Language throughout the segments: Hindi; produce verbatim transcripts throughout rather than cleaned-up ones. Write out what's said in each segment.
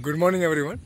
Good morning everyone.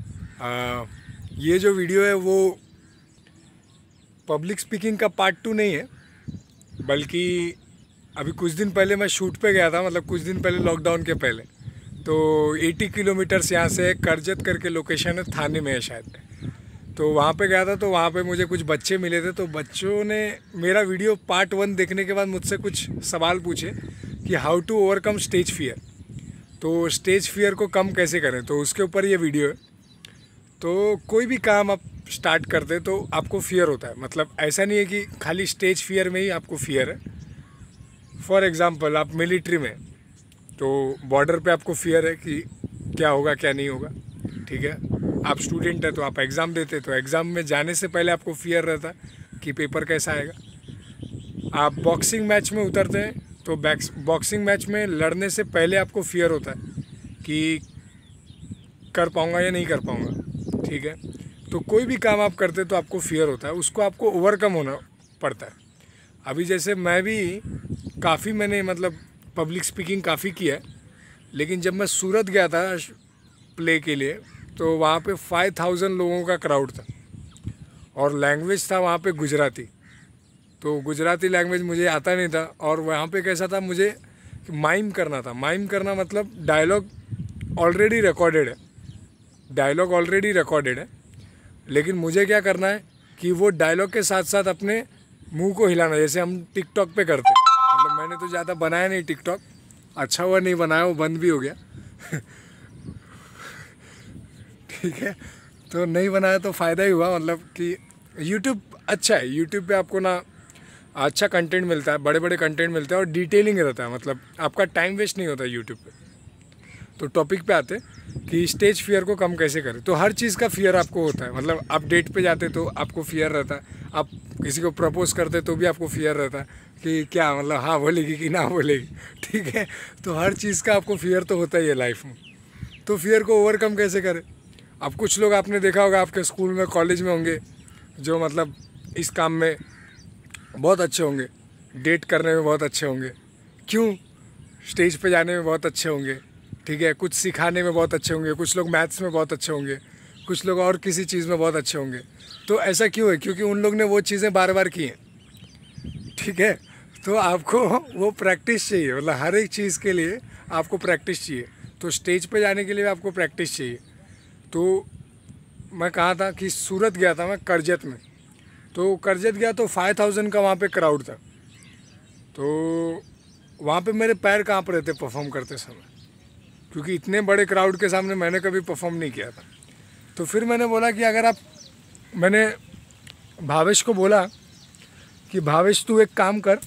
ये जो वीडियो है वो पब्लिक स्पीकिंग का पार्ट टू नहीं है, बल्कि अभी कुछ दिन पहले मैं शूट पे गया था, मतलब कुछ दिन पहले लॉकडाउन के पहले। तो अस्सी किलोमीटर्स यहाँ से करजत करके लोकेशन है, थाने में है शायद। तो वहाँ पे गया था, तो वहाँ पे मुझे कुछ बच्चे मिले थे। तो बच्चों ने मेरा वीडियो पार्ट वन देखने के बाद मुझसे कुछ सवाल पूछे कि how to overcome stage fear, तो स्टेज फियर को कम कैसे करें। तो उसके ऊपर ये वीडियो है। तो कोई भी काम आप स्टार्ट करते तो आपको फियर होता है, मतलब ऐसा नहीं है कि खाली स्टेज फियर में ही आपको फियर है। फॉर एग्ज़ाम्पल आप मिलिट्री में, तो बॉर्डर पे आपको फियर है कि क्या होगा क्या नहीं होगा, ठीक है। आप स्टूडेंट है तो आप एग्ज़ाम देते, तो एग्ज़ाम में जाने से पहले आपको फियर रहता है कि पेपर कैसा आएगा। आप बॉक्सिंग मैच में उतरते हैं तो बॉक्सिंग मैच में लड़ने से पहले आपको फियर होता है कि कर पाऊँगा या नहीं कर पाऊँगा, ठीक है। तो कोई भी काम आप करते तो आपको फियर होता है, उसको आपको ओवरकम होना पड़ता है। अभी जैसे मैं भी काफ़ी मैंने मतलब पब्लिक स्पीकिंग काफ़ी किया है, लेकिन जब मैं सूरत गया था प्ले के लिए तो वहाँ पे फाइव थाउजेंड लोगों का क्राउड था और लैंग्वेज था वहाँ पे गुजराती। तो गुजराती लैंग्वेज मुझे आता नहीं था, और वहाँ पे कैसा था, मुझे माइम करना था। माइम करना मतलब डायलॉग ऑलरेडी रिकॉर्डेड है, डायलॉग ऑलरेडी रिकॉर्डेड है, लेकिन मुझे क्या करना है कि वो डायलॉग के साथ साथ अपने मुंह को हिलाना, जैसे हम टिकटॉक पे करते हैं। मतलब मैंने तो ज़्यादा बनाया नहीं टिकटॉक, अच्छा हुआ नहीं बनाया, वो बंद भी हो गया ठीक है। तो नहीं बनाया तो फ़ायदा ही हुआ, मतलब कि यूट्यूब अच्छा है। यूट्यूब पे आपको ना अच्छा कंटेंट मिलता है, बड़े बड़े कंटेंट मिलते हैं और डिटेलिंग रहता है, मतलब आपका टाइम वेस्ट नहीं होता यूट्यूब पे। तो टॉपिक पे आते कि स्टेज फियर को कम कैसे करें। तो हर चीज़ का फियर आपको होता है, मतलब आप डेट पे जाते तो आपको फियर रहता है, आप किसी को प्रपोज करते तो भी आपको फियर रहता है कि क्या मतलब हाँ बोलेगी कि ना बोलेगी, ठीक है। तो हर चीज़ का आपको फियर तो होता ही है लाइफ में। तो फियर को ओवरकम कैसे करें। अब कुछ लोग आपने देखा होगा आपके स्कूल में कॉलेज में होंगे जो मतलब इस काम में बहुत अच्छे होंगे, डेट करने में बहुत अच्छे होंगे, क्यों, स्टेज पे जाने में बहुत अच्छे होंगे, ठीक है, कुछ सिखाने में बहुत अच्छे होंगे, कुछ लोग मैथ्स में बहुत अच्छे होंगे, कुछ लोग और किसी चीज़ में बहुत अच्छे होंगे। तो ऐसा क्यों है, क्योंकि उन लोग ने वो चीज़ें बार बार की हैं, ठीक है। तो आपको वो प्रैक्टिस चाहिए, मतलब हर एक चीज़ के लिए आपको प्रैक्टिस चाहिए। तो स्टेज पे जाने के लिए आपको प्रैक्टिस चाहिए। तो मैं कहा था कि सूरत गया था मैं, करजत में। तो करजत गया तो फाइव थाउजेंड का वहाँ पे क्राउड था। तो वहाँ पे मेरे पैर काँप रहे थे परफॉर्म करते समय, क्योंकि इतने बड़े क्राउड के सामने मैंने कभी परफॉर्म नहीं किया था। तो फिर मैंने बोला कि अगर आप, मैंने भावेश को बोला कि भावेश तू एक काम कर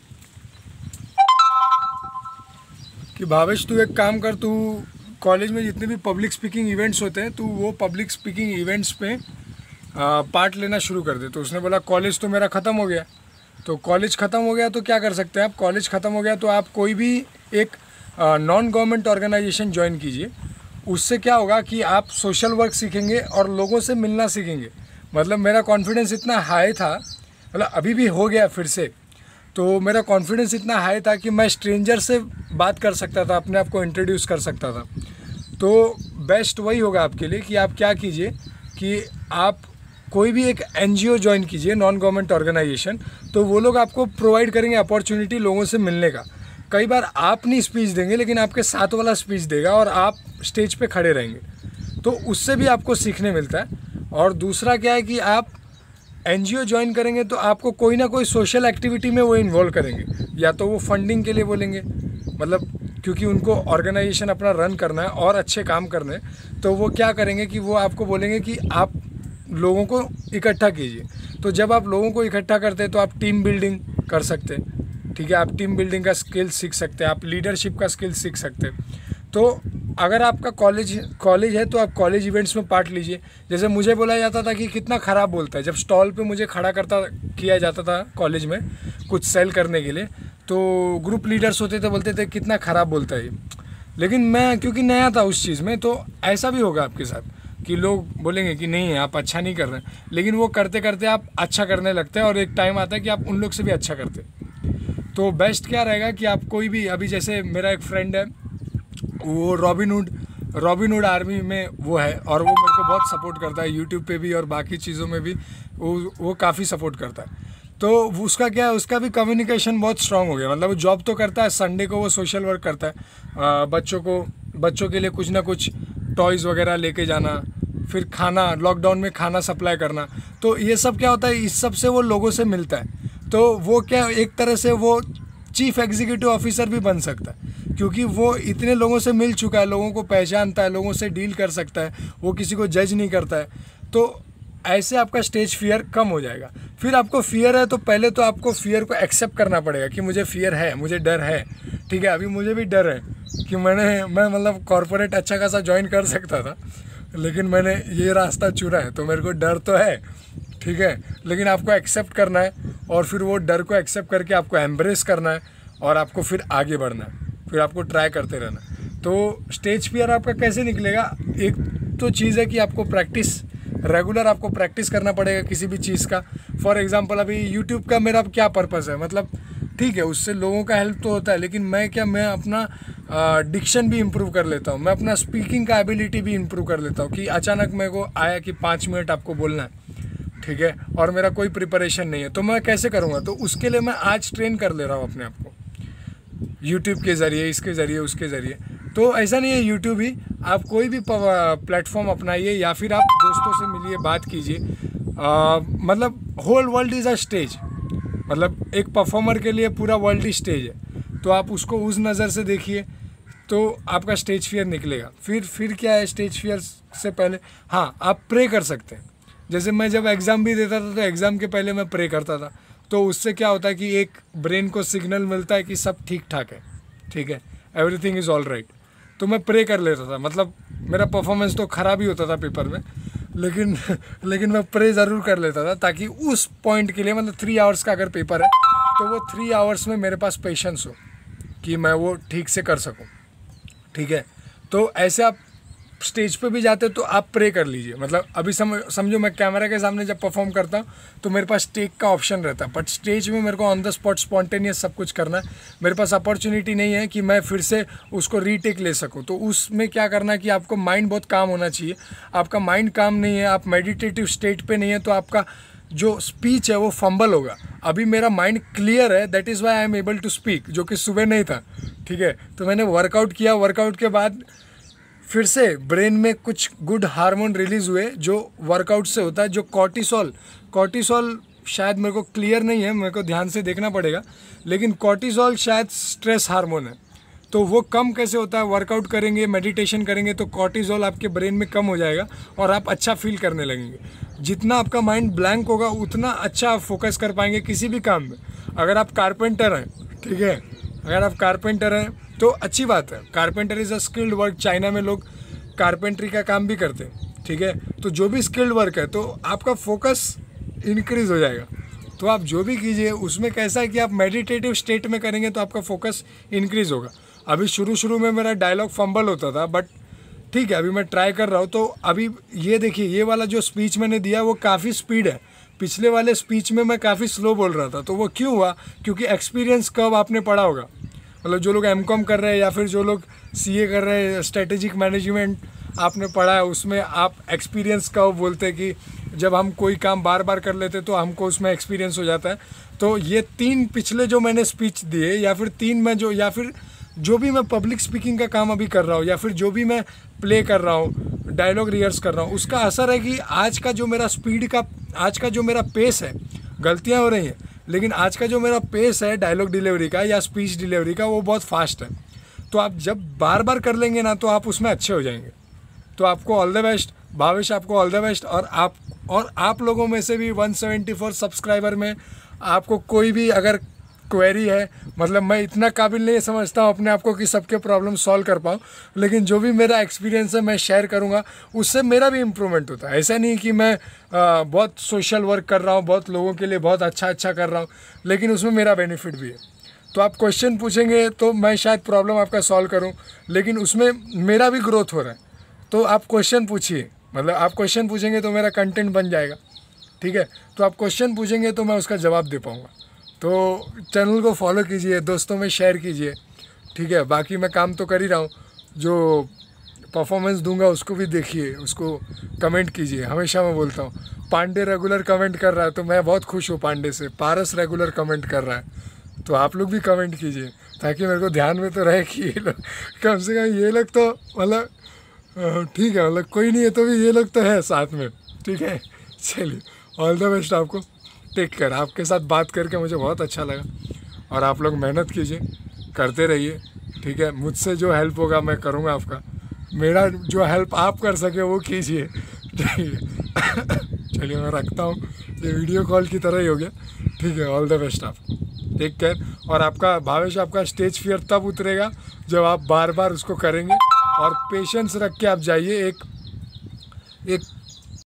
कि भावेश तू एक काम कर तू कॉलेज में जितने भी पब्लिक स्पीकिंग इवेंट्स होते हैं तू वो पब्लिक स्पीकिंग इवेंट्स पे पार्ट लेना शुरू कर दे। तो उसने बोला कॉलेज तो मेरा ख़त्म हो गया। तो कॉलेज ख़त्म हो गया तो क्या कर सकते हैं आप, कॉलेज ख़त्म हो गया तो आप कोई भी एक नॉन गवर्नमेंट ऑर्गेनाइजेशन ज्वाइन कीजिए। उससे क्या होगा कि आप सोशल वर्क सीखेंगे और लोगों से मिलना सीखेंगे। मतलब मेरा कॉन्फिडेंस इतना हाई था, मतलब अभी भी हो गया फिर से, तो मेरा कॉन्फिडेंस इतना हाई था कि मैं स्ट्रेंजर से बात कर सकता था, अपने आप को इंट्रोड्यूस कर सकता था। तो बेस्ट वही होगा आपके लिए कि आप क्या कीजिए कि आप कोई भी एक एनजीओ ज्वाइन कीजिए, नॉन गवर्नमेंट ऑर्गेनाइजेशन। तो वो लोग आपको प्रोवाइड करेंगे अपॉर्चुनिटी लोगों से मिलने का। कई बार आप नहीं स्पीच देंगे, लेकिन आपके साथ वाला स्पीच देगा और आप स्टेज पे खड़े रहेंगे, तो उससे भी आपको सीखने मिलता है। और दूसरा क्या है कि आप एनजीओ ज्वाइन करेंगे तो आपको कोई ना कोई सोशल एक्टिविटी में वो इन्वॉल्व करेंगे, या तो वो फंडिंग के लिए बोलेंगे, मतलब क्योंकि उनको ऑर्गेनाइजेशन अपना रन करना है और अच्छे काम करने हैं, तो वो क्या करेंगे कि वो आपको बोलेंगे कि आप लोगों को इकट्ठा कीजिए। तो जब आप लोगों को इकट्ठा करते हैं तो आप टीम बिल्डिंग कर सकते हैं, ठीक है, आप टीम बिल्डिंग का स्किल सीख सकते हैं, आप लीडरशिप का स्किल सीख सकते हैं। तो अगर आपका कॉलेज कॉलेज है तो आप कॉलेज इवेंट्स में पार्ट लीजिए। जैसे मुझे बोला जाता था कि कितना ख़राब बोलता है, जब स्टॉल पे मुझे खड़ा करता किया जाता था कॉलेज में कुछ सेल करने के लिए, तो ग्रुप लीडर्स होते थे, बोलते थे कितना ख़राब बोलता है। लेकिन मैं क्योंकि नया था उस चीज़ में, तो ऐसा भी होगा आपके साथ कि लोग बोलेंगे कि नहीं आप अच्छा नहीं कर रहे, लेकिन वो करते करते आप अच्छा करने लगते हैं और एक टाइम आता है कि आप उन लोग से भी अच्छा करते हैं। तो बेस्ट क्या रहेगा कि आप कोई भी, अभी जैसे मेरा एक फ्रेंड है वो रॉबिनहुड रॉबिनहुड आर्मी में वो है और वो मेरे को बहुत सपोर्ट करता है यूट्यूब पे भी और बाकी चीज़ों में भी वो वो काफ़ी सपोर्ट करता है। तो उसका क्या है, उसका भी कम्युनिकेशन बहुत स्ट्रांग हो गया। मतलब वो जॉब तो करता है, संडे को वो सोशल वर्क करता है, आ, बच्चों को बच्चों के लिए कुछ ना कुछ टॉयज़ वगैरह लेके जाना, फिर खाना, लॉकडाउन में खाना सप्लाई करना। तो ये सब क्या होता है, इस सब से वो लोगों से मिलता है। तो वो क्या एक तरह से वो चीफ एग्जीक्यूटिव ऑफिसर भी बन सकता है, क्योंकि वो इतने लोगों से मिल चुका है, लोगों को पहचानता है, लोगों से डील कर सकता है, वो किसी को जज नहीं करता है। तो ऐसे आपका स्टेज फियर कम हो जाएगा। फिर आपको फियर है तो पहले तो आपको फियर को एक्सेप्ट करना पड़ेगा कि मुझे फियर है, मुझे डर है। ठीक है, अभी मुझे भी डर है कि मैंने मैं मतलब कॉर्पोरेट अच्छा खासा ज्वाइन कर सकता था, लेकिन मैंने ये रास्ता चुना है, तो मेरे को डर तो है। ठीक है, लेकिन आपको एक्सेप्ट करना है और फिर वो डर को एक्सेप्ट करके आपको एम्ब्रेस करना है और आपको फिर आगे बढ़ना है, फिर आपको ट्राई करते रहना है। तो स्टेज फियर आपका कैसे निकलेगा? एक तो चीज़ है कि आपको प्रैक्टिस, रेगुलर आपको प्रैक्टिस करना पड़ेगा किसी भी चीज़ का। फॉर एग्जांपल अभी यूट्यूब का मेरा क्या पर्पस है, मतलब ठीक है उससे लोगों का हेल्प तो होता है, लेकिन मैं क्या मैं अपना डिक्शन भी इम्प्रूव कर लेता हूँ, मैं अपना स्पीकिंग का एबिलिटी भी इम्प्रूव कर लेता हूँ। कि अचानक मेरे को आया कि पाँच मिनट आपको बोलना है, ठीक है, और मेरा कोई प्रिपरेशन नहीं है, तो मैं कैसे करूँगा? तो उसके लिए मैं आज ट्रेन कर ले रहा हूँ अपने आप को, यूट्यूब के ज़रिए, इसके ज़रिए, उसके ज़रिए। तो ऐसा नहीं है यूट्यूब ही, आप कोई भी प्लेटफॉर्म अपनाइए या फिर आप दोस्तों से मिलिए, बात कीजिए। मतलब whole world is a stage, मतलब एक परफॉर्मर के लिए पूरा वर्ल्ड ही स्टेज है। तो आप उसको उस नज़र से देखिए तो आपका स्टेज फियर निकलेगा। फिर फिर क्या है स्टेज फियर से पहले, हाँ आप प्रे कर सकते हैं। जैसे मैं जब एग्ज़ाम भी देता था तो एग्ज़ाम के पहले मैं प्रे करता था, तो उससे क्या होता है कि एक ब्रेन को सिग्नल मिलता है कि सब ठीक ठाक है, ठीक है, एवरीथिंग इज़ ऑल राइट। तो मैं प्रे कर लेता था, मतलब मेरा परफॉर्मेंस तो ख़राब ही होता था पेपर में, लेकिन लेकिन मैं प्रे ज़रूर कर लेता था, ताकि उस पॉइंट के लिए, मतलब थ्री आवर्स का अगर पेपर है तो वो थ्री आवर्स में मेरे पास पेशेंस हो कि मैं वो ठीक से कर सकूं। ठीक है, तो ऐसे आप स्टेज पे भी जाते तो आप प्रे कर लीजिए। मतलब अभी सम समझो मैं कैमरा के सामने जब परफॉर्म करता हूँ तो मेरे पास टेक का ऑप्शन रहता है, बट स्टेज में मेरे को ऑन द स्पॉट स्पॉन्टेनियस सब कुछ करना है। मेरे पास अपॉर्चुनिटी नहीं है कि मैं फिर से उसको रीटेक ले सकूँ। तो उसमें क्या करना है कि आपको माइंड बहुत काम होना चाहिए। आपका माइंड काम नहीं है, आप मेडिटेटिव स्टेट पे नहीं है, तो आपका जो स्पीच है वो फंबल होगा। अभी मेरा माइंड क्लियर है, that is why I am able to speak, जो कि सुबह नहीं था। ठीक है, तो मैंने वर्कआउट किया, वर्कआउट के बाद फिर से ब्रेन में कुछ गुड हार्मोन रिलीज़ हुए जो वर्कआउट से होता है, जो कॉर्टिसोल कॉर्टिसोल शायद मेरे को क्लियर नहीं है, मेरे को ध्यान से देखना पड़ेगा, लेकिन कॉर्टिसोल शायद स्ट्रेस हार्मोन है। तो वो कम कैसे होता है? वर्कआउट करेंगे, मेडिटेशन करेंगे तो कॉर्टिसोल आपके ब्रेन में कम हो जाएगा और आप अच्छा फील करने लगेंगे। जितना आपका माइंड ब्लैंक होगा उतना अच्छा आप फोकस कर पाएंगे किसी भी काम में। अगर आप कारपेंटर हैं, ठीक है, अगर आप कारपेंटर हैं तो अच्छी बात है, carpenter is a skilled work. China में लोग कारपेंट्री का काम भी करते हैं, ठीक है। तो जो भी स्किल्ड वर्क है तो आपका फोकस इंक्रीज़ हो जाएगा। तो आप जो भी कीजिए उसमें कैसा है कि आप मेडिटेटिव स्टेट में करेंगे तो आपका फोकस इंक्रीज़ होगा। अभी शुरू शुरू में मेरा डायलॉग फंबल होता था, बट ठीक है अभी मैं ट्राई कर रहा हूँ। तो अभी ये देखिए, ये वाला जो स्पीच मैंने दिया वो काफ़ी स्पीड है। पिछले वाले स्पीच में मैं काफ़ी स्लो बोल रहा था। तो वो क्यों हुआ? क्योंकि एक्सपीरियंस कर्व आपने पढ़ा होगा, मतलब जो लोग एम कॉम कर रहे हैं या फिर जो लोग सी ए कर रहे हैं, स्ट्रेटेजिक मैनेजमेंट आपने पढ़ा है, उसमें आप एक्सपीरियंस कर्व बोलते हैं कि जब हम कोई काम बार बार कर लेते तो हमको उसमें एक्सपीरियंस हो जाता है। तो ये तीन पिछले जो मैंने स्पीच दिए, या फिर तीन में जो या फिर जो भी मैं पब्लिक स्पीकिंग का काम अभी कर रहा हूँ, या फिर जो भी मैं प्ले कर रहा हूँ, डायलॉग रिहर्स कर रहा हूँ, उसका असर है कि आज का जो मेरा स्पीड का, आज का जो मेरा पेस है, गलतियाँ हो रही हैं लेकिन आज का जो मेरा पेस है डायलॉग डिलीवरी का या स्पीच डिलीवरी का, वो बहुत फास्ट है। तो आप जब बार बार कर लेंगे ना तो आप उसमें अच्छे हो जाएंगे। तो आपको ऑल द बेस्ट भावेश, आपको ऑल द बेस्ट। और आप और आप लोगों में से भी एक सौ चौहत्तर सब्सक्राइबर में आपको कोई भी अगर क्वेरी है, मतलब मैं इतना काबिल नहीं समझता हूँ अपने आप को कि सबके प्रॉब्लम सॉल्व कर पाऊँ, लेकिन जो भी मेरा एक्सपीरियंस है मैं शेयर करूँगा, उससे मेरा भी इम्प्रूवमेंट होता है। ऐसा नहीं कि मैं आ, बहुत सोशल वर्क कर रहा हूँ, बहुत लोगों के लिए बहुत अच्छा अच्छा कर रहा हूँ, लेकिन उसमें मेरा बेनिफिट भी है। तो आप क्वेश्चन पूछेंगे तो मैं शायद प्रॉब्लम आपका सॉल्व करूँ, लेकिन उसमें मेरा भी ग्रोथ हो रहा है। तो आप क्वेश्चन पूछिए, मतलब आप क्वेश्चन पूछेंगे तो मेरा कंटेंट बन जाएगा, ठीक है। तो आप क्वेश्चन पूछेंगे तो मैं उसका जवाब दे पाऊँगा। तो चैनल को फॉलो कीजिए, दोस्तों में शेयर कीजिए, ठीक है। बाकी मैं काम तो कर ही रहा हूँ, जो परफॉर्मेंस दूंगा उसको भी देखिए, उसको कमेंट कीजिए। हमेशा मैं बोलता हूँ पांडे रेगुलर कमेंट कर रहा है तो मैं बहुत खुश हूँ पांडे से, पारस रेगुलर कमेंट कर रहा है तो आप लोग भी कमेंट कीजिए ताकि मेरे को ध्यान में तो रहे कि ये लोग कम से कम ये लोग तो मतलब ठीक है, मतलब कोई नहीं है तो भी ये लोग तो है साथ में, ठीक है। चलिए ऑल द बेस्ट आपको, टेक केयर। आपके साथ बात करके मुझे बहुत अच्छा लगा और आप लोग मेहनत कीजिए, करते रहिए, ठीक है। मुझसे जो हेल्प होगा मैं करूँगा आपका, मेरा जो हेल्प आप कर सके वो कीजिए, ठीक है। चलिए मैं रखता हूँ, ये वीडियो कॉल की तरह ही हो गया, ठीक है। ऑल द बेस्ट आपको, टेक केयर। और आपका भावेश, आपका स्टेज फियर तब उतरेगा जब आप बार बार उसको करेंगे और पेशेंस रख के आप जाइए। एक एक